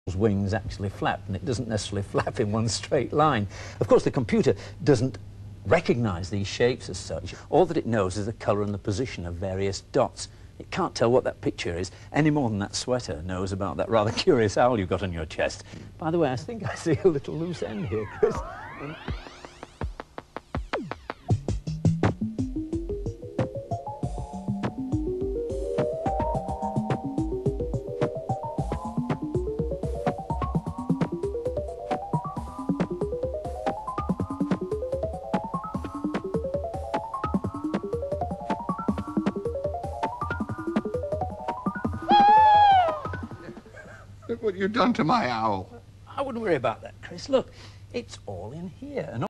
wings actually flap, and it doesn't necessarily flap in one straight line. Of course, the computer doesn't recognise these shapes as such. All that it knows is the colour and the position of various dots. It can't tell what that picture is any more than that sweater knows about that rather curious owl you've got on your chest. By the way, I think I see a little loose end here, Chris. Look what you've done to my owl. I wouldn't worry about that, Chris. Look, it's all in here. And